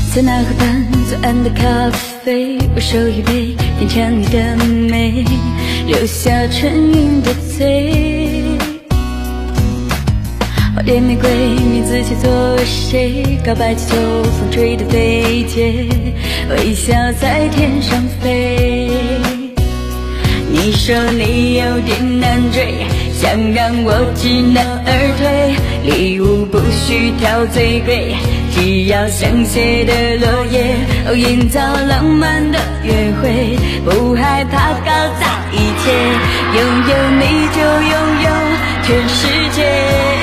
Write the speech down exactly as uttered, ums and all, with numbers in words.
在那河畔左岸的咖啡，我手一杯，品尝你的美，留下唇印的嘴。花店玫瑰，你自己作为谁？告白气球，风吹得飞溅，微笑在天上飞。你说你有点难追，想让我知难而退，礼物不需挑最贵，只要香榭的落叶，哦，营造浪漫的约会，不害怕搞砸一切，拥有你就拥有全世界。